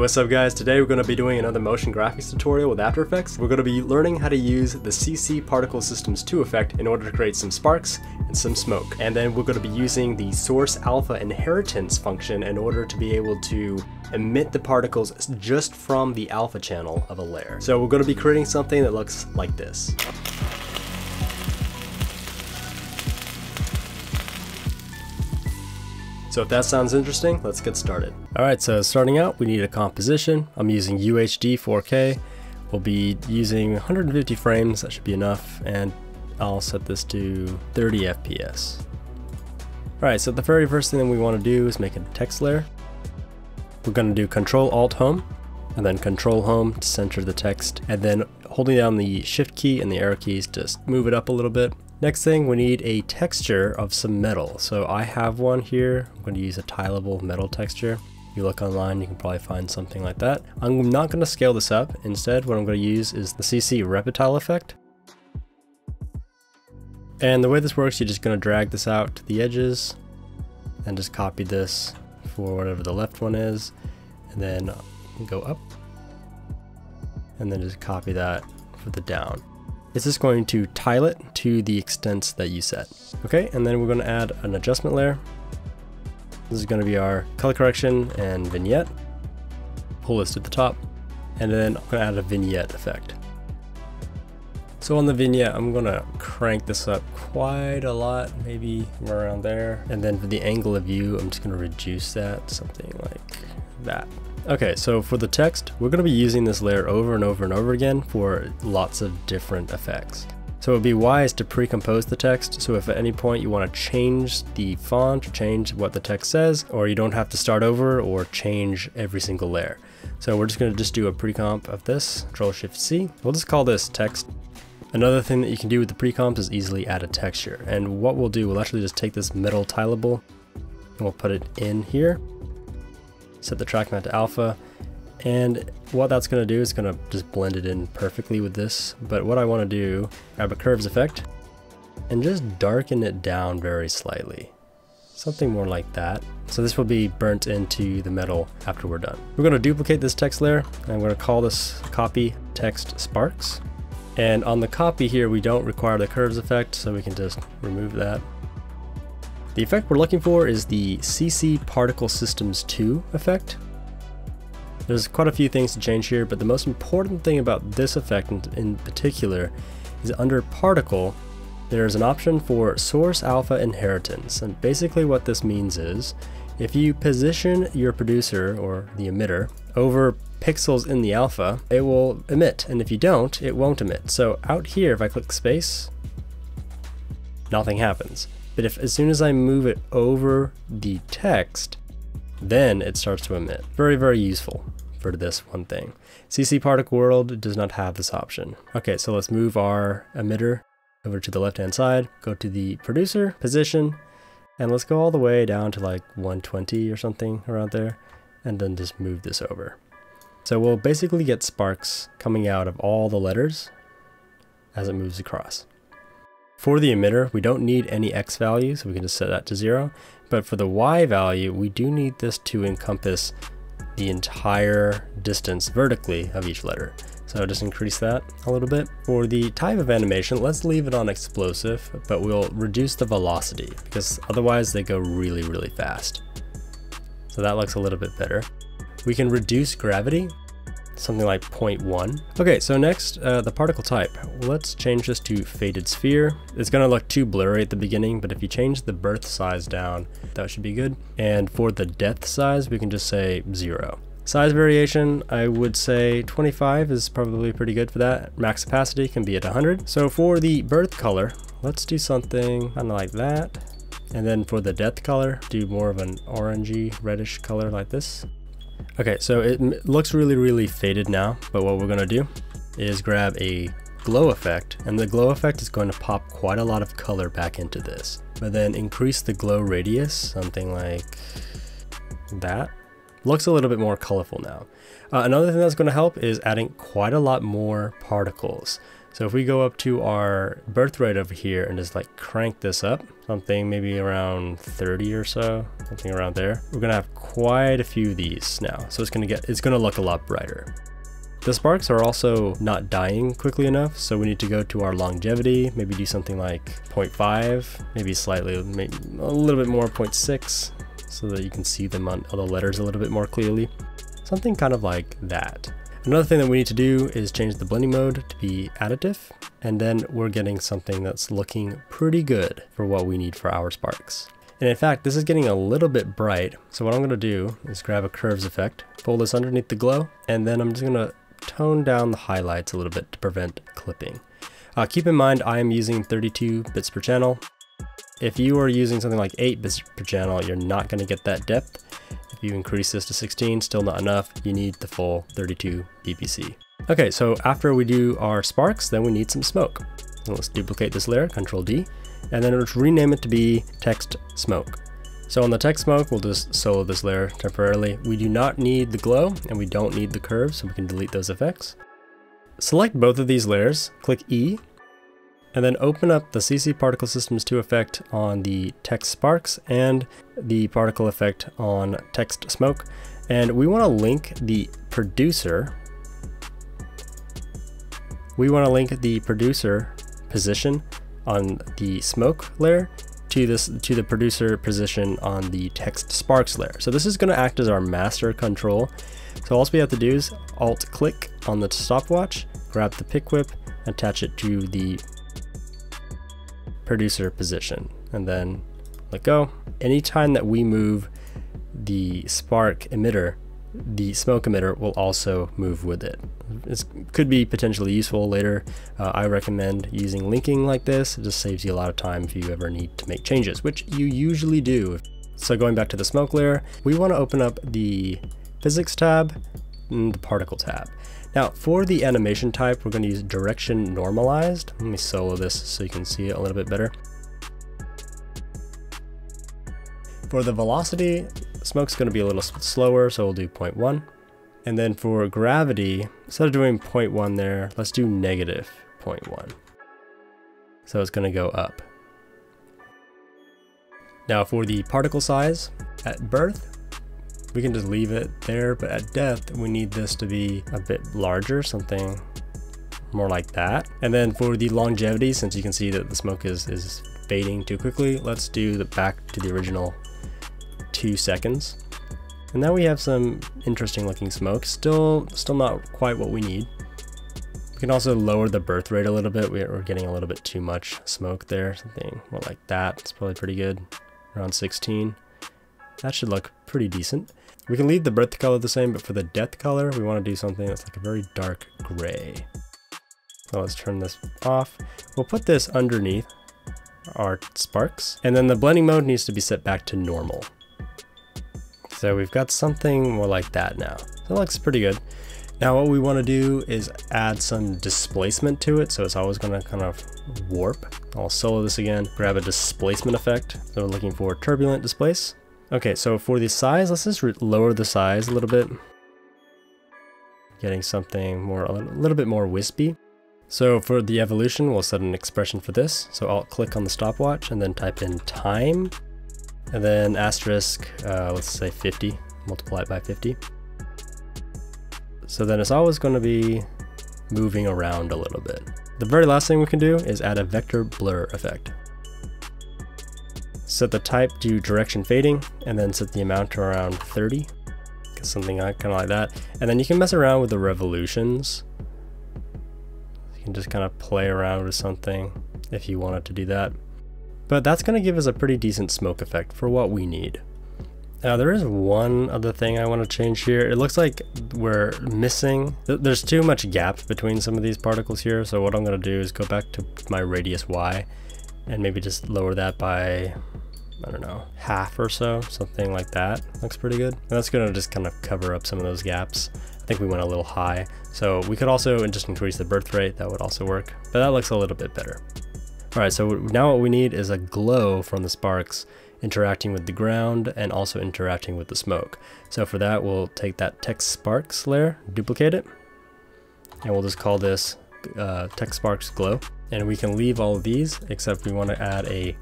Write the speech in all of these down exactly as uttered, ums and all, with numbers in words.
What's up guys, today we're going to be doing another motion graphics tutorial with After Effects. We're going to be learning how to use the C C Particle Systems two effect in order to create some sparks and some smoke. And then we're going to be using the Source Alpha Inheritance function in order to be able to emit the particles just from the alpha channel of a layer. So we're going to be creating something that looks like this. So if that sounds interesting, let's get started. Alright, so starting out, we need a composition. I'm using U H D four K. We'll be using one hundred fifty frames, that should be enough, and I'll set this to thirty F P S. Alright, so the very first thing that we want to do is make a text layer. We're going to do Control Alt Home, and then Control Home to center the text, and then holding down the Shift key and the arrow keys to move it up a little bit. Next thing, we need a texture of some metal. So I have one here. I'm going to use a tileable metal texture. If you look online, you can probably find something like that. I'm not going to scale this up. Instead, what I'm going to use is the C C Reptile effect. And the way this works, you're just going to drag this out to the edges and just copy this for whatever the left one is. And then go up and then just copy that for the down. It's just going to tile it to the extent that you set. Okay, and then we're going to add an adjustment layer. This is going to be our color correction and vignette. Pull this to the top, and then I'm going to add a vignette effect. So on the vignette, I'm going to crank this up quite a lot, maybe around there. And then for the angle of view, I'm just going to reduce that to something like that. Okay, so for the text, we're going to be using this layer over and over and over again for lots of different effects. So it would be wise to pre-compose the text, so if at any point you want to change the font or change what the text says, or you don't have to start over or change every single layer. So we're just going to just do a pre-comp of this, Control Shift C. We'll just call this text. Another thing that you can do with the pre-comps is easily add a texture. And what we'll do, we'll actually just take this metal tileable and we'll put it in here. Set the track mount to alpha, and what that's going to do is going to just blend it in perfectly with this. But what I want to do, grab a curves effect and just darken it down very slightly, something more like that. So this will be burnt into the metal after we're done. We're going to duplicate this text layer, and I'm going to call this copy text sparks. And on the copy here, we don't require the curves effect, so we can just remove that. The effect we're looking for is the C C Particle Systems two effect. There's quite a few things to change here, but the most important thing about this effect in, in particular is under Particle, there's an option for Source Alpha Inheritance. And basically what this means is, if you position your producer, or the emitter, over pixels in the alpha, it will emit, and if you don't, it won't emit. So out here, if I click space, nothing happens. But if as soon as I move it over the text, then it starts to emit. Very, very useful for this one thing. C C Particle World does not have this option. Okay, so let's move our emitter over to the left-hand side, go to the producer position, and let's go all the way down to like one twenty or something around there, and then just move this over. So we'll basically get sparks coming out of all the letters as it moves across. For the emitter, we don't need any X value, so we can just set that to zero. But for the Y value, we do need this to encompass the entire distance vertically of each letter. So I'll just increase that a little bit. For the type of animation, let's leave it on explosive, but we'll reduce the velocity because otherwise they go really, really fast. So that looks a little bit better. We can reduce gravity, something like zero point one. Okay, so next, uh, the particle type. Let's change this to faded sphere. It's gonna look too blurry at the beginning, but if you change the birth size down, that should be good. And for the depth size, we can just say zero. Size variation, I would say twenty-five is probably pretty good for that. Max opacity can be at one hundred. So for the birth color, let's do something kind of like that. And then for the depth color, do more of an orangey, reddish color like this. Okay, so it looks really, really faded now, but what we're gonna do is grab a glow effect, and the glow effect is going to pop quite a lot of color back into this. But then increase the glow radius, something like that. Looks a little bit more colorful now. Uh, another thing that's gonna help is adding quite a lot more particles. So if we go up to our birth rate over here and just like crank this up, something maybe around thirty or so, something around there, we're gonna have quite a few of these now. So it's gonna get, it's gonna look a lot brighter. The sparks are also not dying quickly enough, so we need to go to our longevity, maybe do something like zero point five, maybe slightly, maybe a little bit more, zero point six, so that you can see them on other letters a little bit more clearly. Something kind of like that. Another thing that we need to do is change the blending mode to be additive, and then we're getting something that's looking pretty good for what we need for our sparks. And in fact, this is getting a little bit bright, so what I'm going to do is grab a curves effect, pull this underneath the glow, and then I'm just going to tone down the highlights a little bit to prevent clipping. Uh, keep in mind I am using thirty-two bits per channel. If you are using something like eight bits per channel, you're not going to get that depth. If you increase this to sixteen, still not enough. You need the full thirty-two B P C. Okay, so after we do our sparks, then we need some smoke. So let's duplicate this layer, control D, and then let's rename it to be text smoke. So on the text smoke, we'll just solo this layer temporarily. We do not need the glow and we don't need the curve, so we can delete those effects. Select both of these layers, click E, and then open up the C C Particle Systems two effect on the text sparks and the particle effect on text smoke. And we want to link the producer. We want to link the producer position on the smoke layer to this to the producer position on the text sparks layer. So this is going to act as our master control. So all we have to do is alt click on the stopwatch, grab the pick whip, attach it to the producer position, and then let go. Anytime that we move the spark emitter, the smoke emitter will also move with it. This could be potentially useful later. Uh, I recommend using linking like this. It just saves you a lot of time if you ever need to make changes, which you usually do. So going back to the smoke layer, we want to open up the physics tab and the particle tab. Now for the animation type, we're going to use direction normalized. Let me solo this so you can see it a little bit better. For the velocity, smoke's going to be a little slower, so we'll do zero point one. And then for gravity, instead of doing zero point one there, let's do negative zero point one. So it's going to go up. Now for the particle size, at birth, we can just leave it there, but at death, we need this to be a bit larger, something more like that. And then for the longevity, since you can see that the smoke is, is fading too quickly, let's do the back to the original two seconds. And now we have some interesting looking smoke, still, still not quite what we need. We can also lower the birth rate a little bit. We're getting a little bit too much smoke there, something more like that. It's probably pretty good, around sixteen. That should look pretty decent. We can leave the birth color the same, but for the death color, we want to do something that's like a very dark gray. So let's turn this off. We'll put this underneath our sparks, and then the blending mode needs to be set back to normal. So we've got something more like that now. So it looks pretty good. Now what we want to do is add some displacement to it, so it's always going to kind of warp. I'll solo this again, grab a displacement effect. So we're looking for turbulent displace. Okay, so for the size, let's just lower the size a little bit. Getting something more, a little bit more wispy. So for the evolution, we'll set an expression for this. So I'll click on the stopwatch and then type in time, and then asterisk, uh, let's say fifty, multiply it by fifty. So then it's always going to be moving around a little bit. The very last thing we can do is add a vector blur effect. Set the type to direction fading, and then set the amount to around thirty, something kind of like that. And then you can mess around with the revolutions. You can just kind of play around with something if you wanted to do that. But that's going to give us a pretty decent smoke effect for what we need. Now there is one other thing I want to change here. It looks like we're missing, there's too much gap between some of these particles here. So what I'm going to do is go back to my radius Y and maybe just lower that by, I don't know, half or so, something like that. Looks pretty good. And that's going to just kind of cover up some of those gaps. I think we went a little high. So we could also just increase the birth rate. That would also work, but that looks a little bit better. All right, so now what we need is a glow from the sparks interacting with the ground and also interacting with the smoke. So for that, we'll take that text sparks layer, duplicate it, and we'll just call this uh, text sparks glow. And we can leave all of these, except we want to add a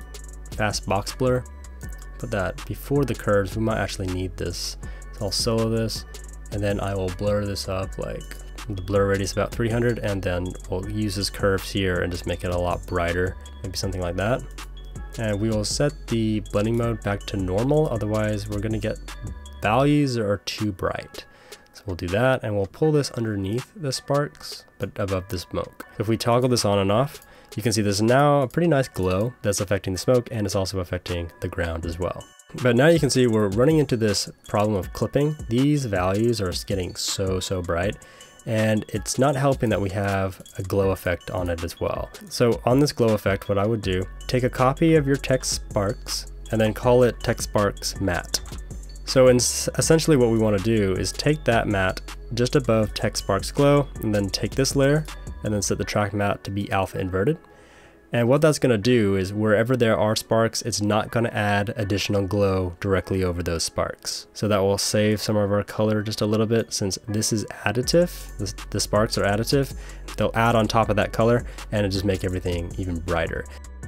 fast box blur. Put that before the curves. We might actually need this. So I'll solo this, and then I will blur this up, like the blur radius about three hundred, and then we'll use this curves here and just make it a lot brighter, maybe something like that. And we will set the blending mode back to normal, otherwise we're gonna get values that are too bright. So we'll do that, and we'll pull this underneath the sparks, but above the smoke. If we toggle this on and off, you can see there's now a pretty nice glow that's affecting the smoke, and it's also affecting the ground as well. But now you can see we're running into this problem of clipping. These values are getting so, so bright, and it's not helping that we have a glow effect on it as well. So on this glow effect, what I would do, take a copy of your text sparks and then call it text sparks matte. So in, essentially what we want to do is take that matte just above text sparks glow, and then take this layer and then set the track matte to be alpha inverted. And what that's going to do is wherever there are sparks, it's not going to add additional glow directly over those sparks. So that will save some of our color just a little bit, since this is additive, this, the sparks are additive. They'll add on top of that color and it just make everything even brighter.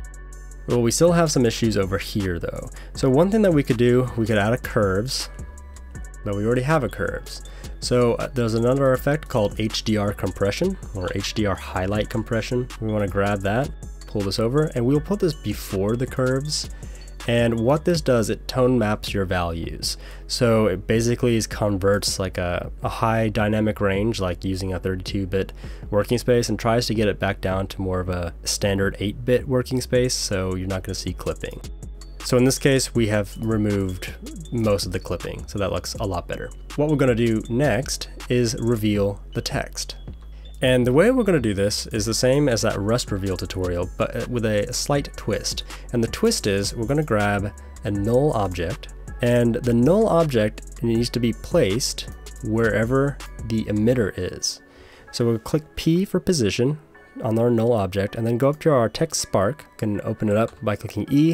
Well, we still have some issues over here though. So one thing that we could do, we could add a curves, but we already have a curves. So uh, there's another effect called H D R compression, or H D R highlight compression. We want to grab that, pull this over, and we'll put this before the curves. And what this does, it tone maps your values. So it basically is converts like a, a high dynamic range, like using a thirty-two bit working space, and tries to get it back down to more of a standard eight bit working space, so you're not going to see clipping. So in this case, we have removed most of the clipping, so that looks a lot better. What we're going to do next is reveal the text. And the way we're going to do this is the same as that Rust reveal tutorial, but with a slight twist. And the twist is we're going to grab a null object, and the null object needs to be placed wherever the emitter is. So we'll click P for position on our null object, and then go up to our text spark. You can open it up by clicking E,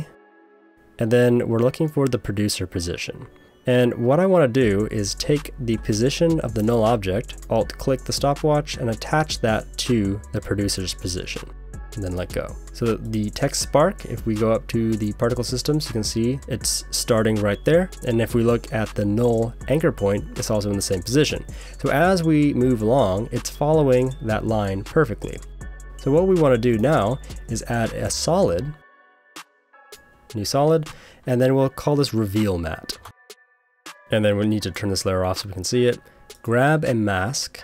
and then we're looking for the producer position. And what I want to do is take the position of the null object, alt click the stopwatch, and attach that to the producer's position, and then let go. So the text spark, if we go up to the particle systems, you can see it's starting right there. And if we look at the null anchor point, it's also in the same position. So as we move along, it's following that line perfectly. So what we want to do now is add a solid, new solid, and then we'll call this reveal matte. And then we need to turn this layer off so we can see it. Grab a mask,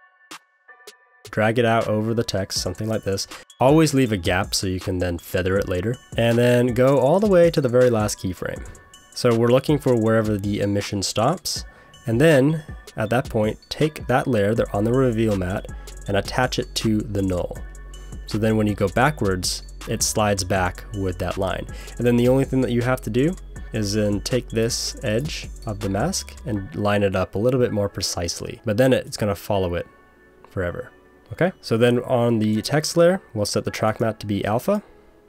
drag it out over the text, something like this. Always leave a gap so you can then feather it later. And then go all the way to the very last keyframe. So we're looking for wherever the emission stops. And then at that point, take that layer there on the reveal matte and attach it to the null. So then when you go backwards, it slides back with that line. And then the only thing that you have to do is then take this edge of the mask and line it up a little bit more precisely, but then it's going to follow it forever. Okay, so then on the text layer, we'll set the track matte to be alpha,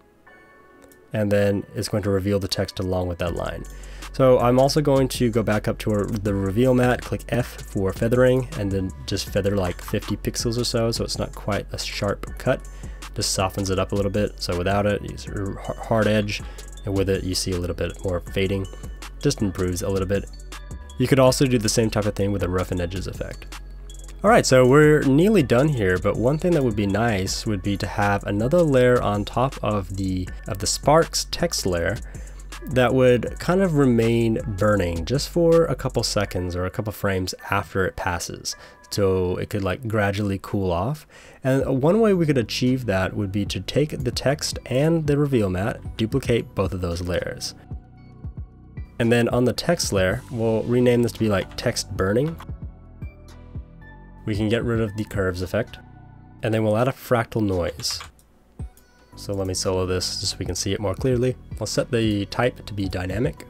and then it's going to reveal the text along with that line. So I'm also going to go back up to our, the reveal matte, click F for feathering, and then just feather like fifty pixels or so, so it's not quite a sharp cut. Just softens it up a little bit. So without it, use a hard edge, and with it you see a little bit more fading. Just improves a little bit. You could also do the same type of thing with a roughen edges effect. Alright, so we're nearly done here, but one thing that would be nice would be to have another layer on top of the of the sparks text layer that would kind of remain burning just for a couple seconds or a couple frames after it passes, so it could like gradually cool off. And one way we could achieve that would be to take the text and the reveal matte, duplicate both of those layers, and then on the text layer we'll rename this to be like text burning. We can get rid of the curves effect, and then we'll add a fractal noise. So let me solo this just so we can see it more clearly. I'll set the type to be dynamic,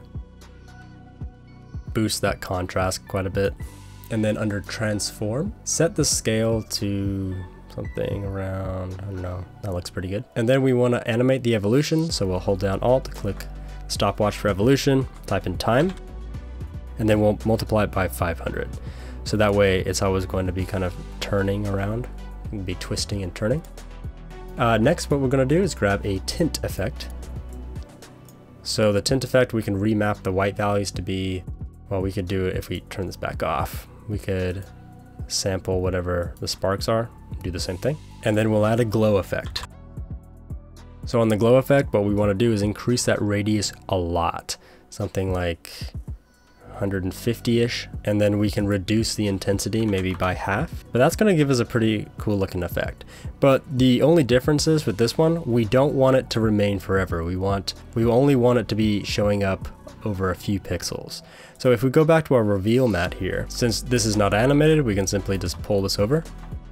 boost that contrast quite a bit, and then under transform, set the scale to something around, I don't know, that looks pretty good. And then we want to animate the evolution, so we'll hold down Alt, click stopwatch for evolution, type in time, and then we'll multiply it by five hundred. So that way it's always going to be kind of turning around It'll be twisting and turning. Uh, next, what we're going to do is grab a tint effect. So the tint effect, we can remap the white values to be, well, we could do it if we turn this back off. We could sample whatever the sparks are, do the same thing. And then we'll add a glow effect. So on the glow effect, what we want to do is increase that radius a lot, something like one hundred fifty-ish, and then we can reduce the intensity maybe by half. But that's going to give us a pretty cool looking effect. But the only difference is with this one, we don't want it to remain forever. We want, we only want it to be showing up over a few pixels. So if we go back to our reveal matte here, since this is not animated, we can simply just pull this over.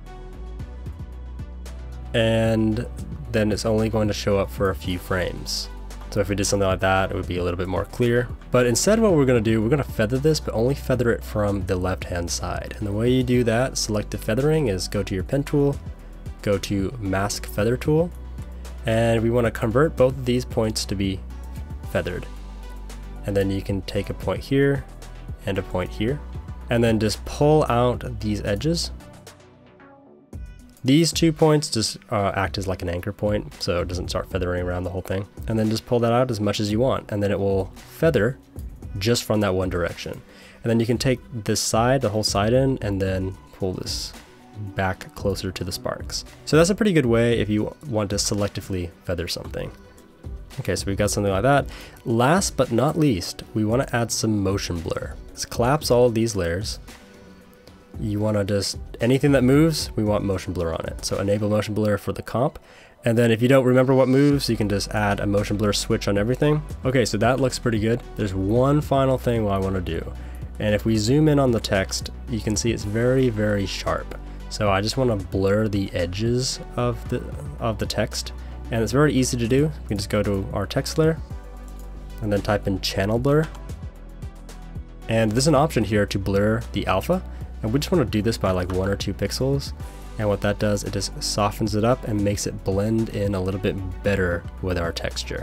And then it's only going to show up for a few frames. So if we did something like that, it would be a little bit more clear. But instead what we're going to do, we're going to feather this, but only feather it from the left-hand side. And the way you do that, selective feathering, is go to your pen tool, go to mask feather tool, and we want to convert both of these points to be feathered. And then you can take a point here and a point here, and then just pull out these edges. These two points just uh, act as like an anchor point, so it doesn't start feathering around the whole thing. And then just pull that out as much as you want, and then it will feather just from that one direction. And then you can take this side, the whole side in, and then pull this back closer to the sparks. So that's a pretty good way if you want to selectively feather something. Okay, so we've got something like that. Last but not least, we want to add some motion blur. Let's collapse all of these layers. You want to just, anything that moves, we want motion blur on it. So enable motion blur for the comp. And then if you don't remember what moves, you can just add a motion blur switch on everything. Okay, so that looks pretty good. There's one final thing I want to do. And if we zoom in on the text, you can see it's very, very sharp. So I just want to blur the edges of the, of the text. And it's very easy to do. We can just go to our text layer and then type in channel blur. And there's an option here to blur the alpha. And we just want to do this by like one or two pixels. And what that does, it just softens it up and makes it blend in a little bit better with our texture.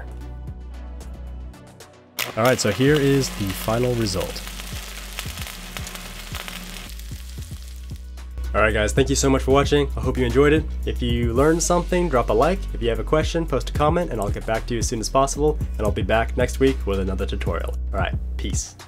All right, so here is the final result. All right guys, thank you so much for watching. I hope you enjoyed it. If you learned something, drop a like. If you have a question, post a comment and I'll get back to you as soon as possible. And I'll be back next week with another tutorial. All right, peace.